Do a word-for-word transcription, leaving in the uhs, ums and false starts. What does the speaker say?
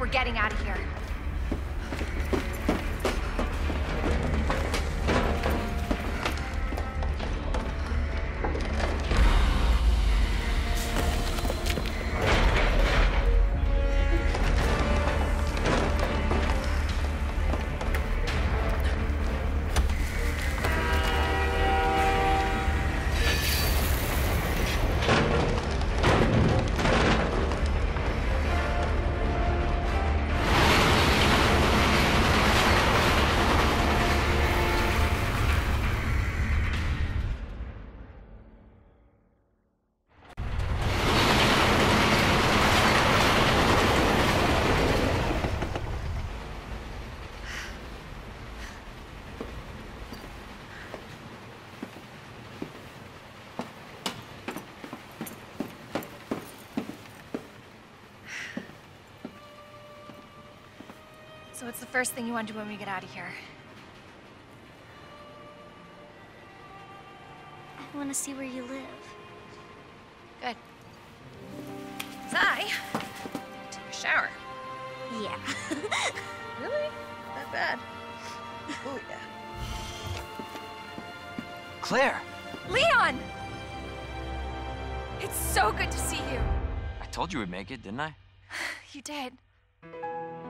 We're getting out of here. So what's the first thing you want to do when we get out of here? I want to see where you live. Good. 'Cause I take a shower. Yeah. Really? That bad? Oh, yeah. Claire! Leon! It's so good to see you. I told you we'd make it, didn't I? You did.